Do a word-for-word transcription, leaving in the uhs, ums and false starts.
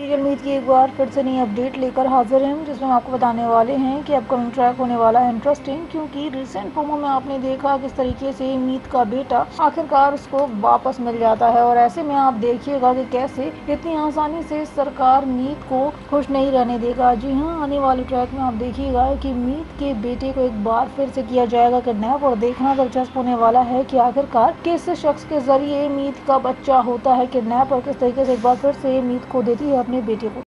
Serial मीत की एक बार फिर से नई अपडेट लेकर हाजिर हैं, जिसमें हम आपको बताने वाले हैं कि अपकमिंग ट्रैक होने वाला है इंटरेस्टिंग, क्योंकि रिसेंट प्रोमो में आपने देखा किस तरीके से मीत का बेटा आखिरकार उसको वापस मिल जाता है। और ऐसे में आप देखिएगा कि कैसे इतनी आसानी से सरकार मीत को खुश नहीं रहने देगा। जी हाँ, आने वाले ट्रैक में आप देखिएगा कि मीत के बेटे को एक बार फिर से किया जाएगा किडनैप, और देखना दिलचस्प होने वाला है कि आखिरकार किस शख्स के जरिए मीत का बच्चा होता है किडनैप और किस तरीके से एक बार फिर से मीत खो देती है अपने बेटे को।